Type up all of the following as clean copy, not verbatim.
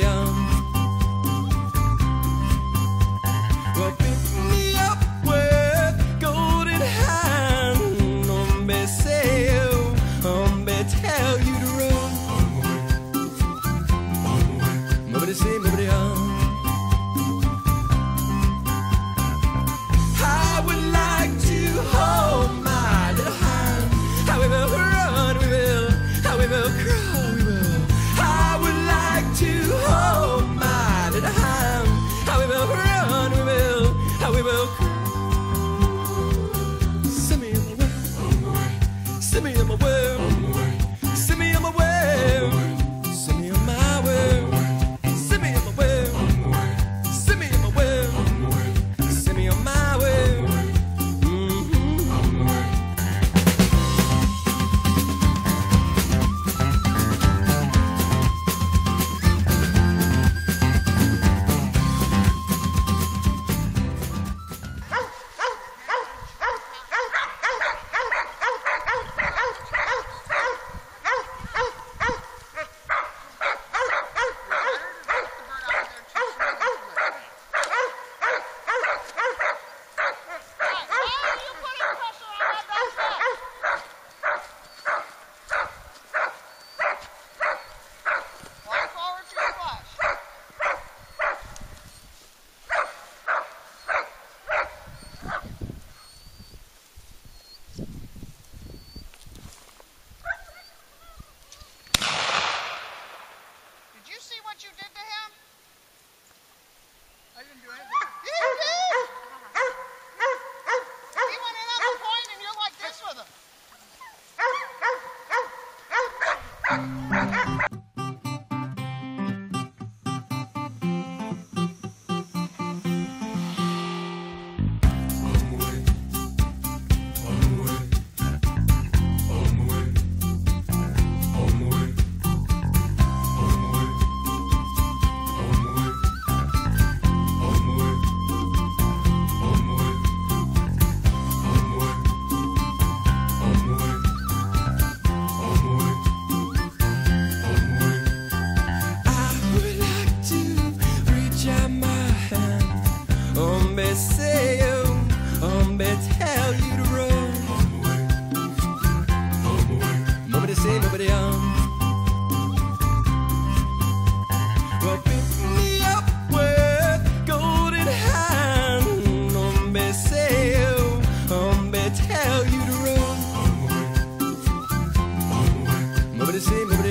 Well, pick me up with golden hand. Say, tell you to run. Nobody say, nobody I would like to hold my little hand. How we will run, we will. How we will crawl, we will. I would like to hold my little hand. How we will run, we will. How we will crawl. Send me on my way. Send me on my way. Send me on my way. Send me on my way. Send me on my way. Send me on my way. Send me on my way. Tell you to run. Nobody say, nobody Well, pick me up with golden hand. Say, tell you to run. Nobody say, nobody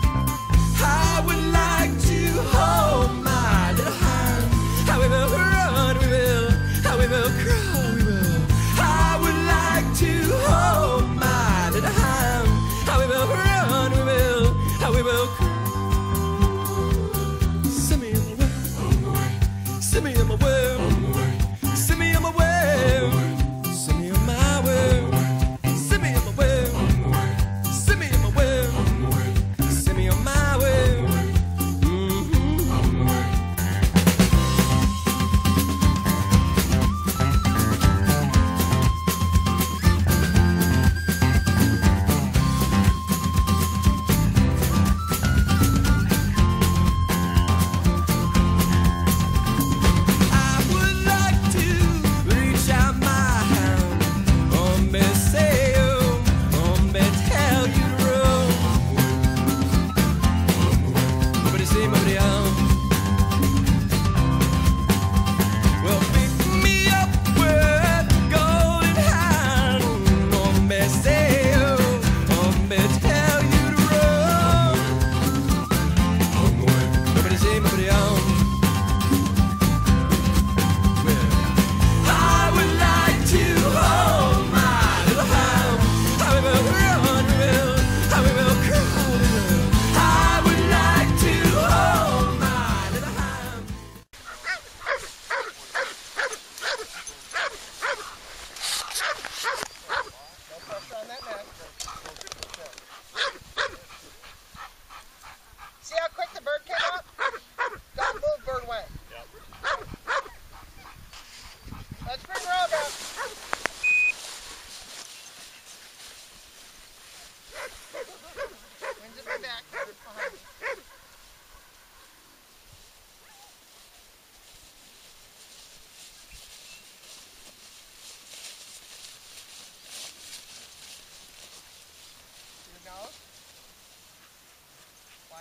I would like to hold my little hand. How we will run.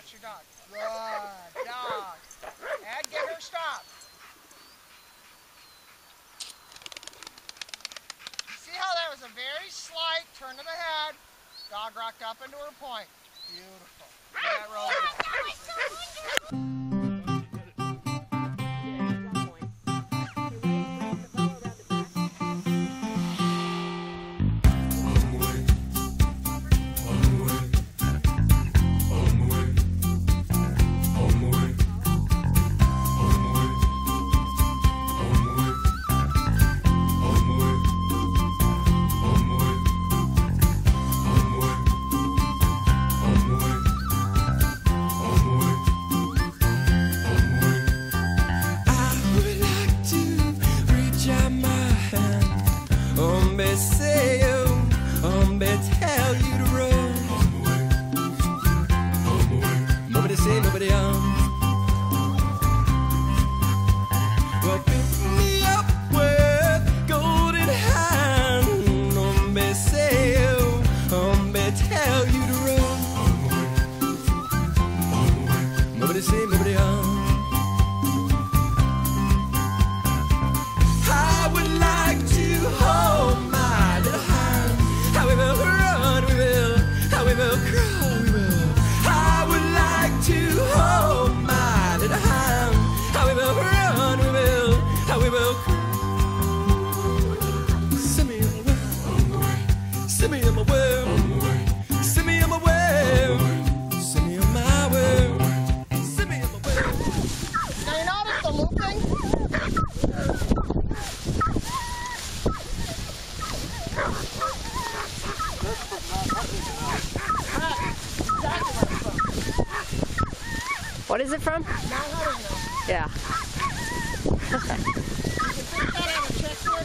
Watch your dog. Good dog. And get her stop. See how that was a very slight turn of the head. Dog rocked up into her point. Beautiful. Get that roll down. What is it from? Yeah. You can put that on a check cord.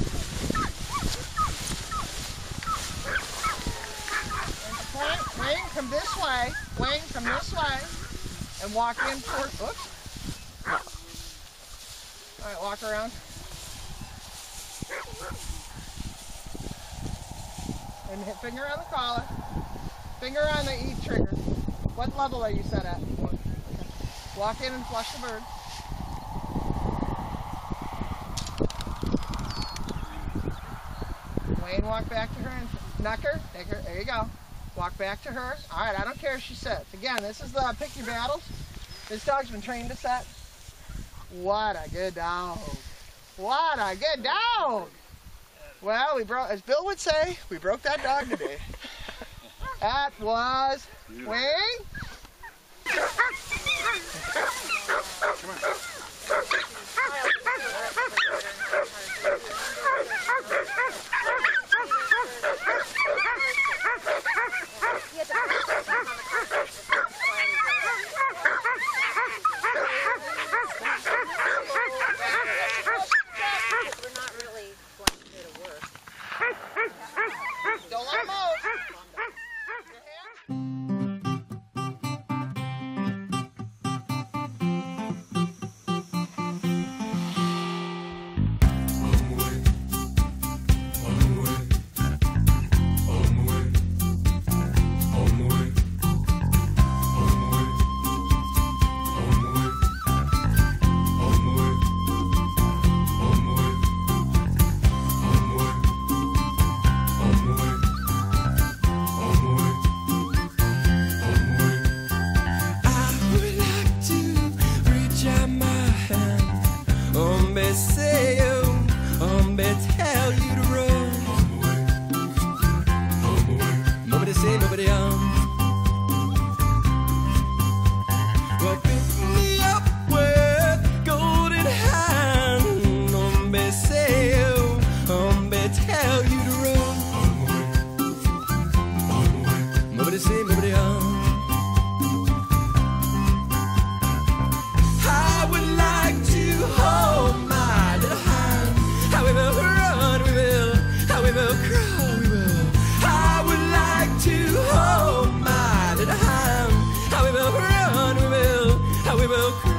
And Wayne, come this way. Wayne, come this way. And walk in toward, oops. All right, walk around. And hit finger on the collar. Finger on the E trigger. What level are you set at? Walk in and flush the bird. Wayne, walk back to her and knock her. Take her. There you go. Walk back to her. All right, I don't care if she sits. Again, this is the pick your battles. This dog's been trained to set. What a good dog. What a good dog. Well, we broke, as Bill would say, we broke that dog today. That was Wayne. Come on. We're not really going to do the work. Don't let him move. We will